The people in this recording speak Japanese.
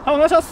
はい、お願いします。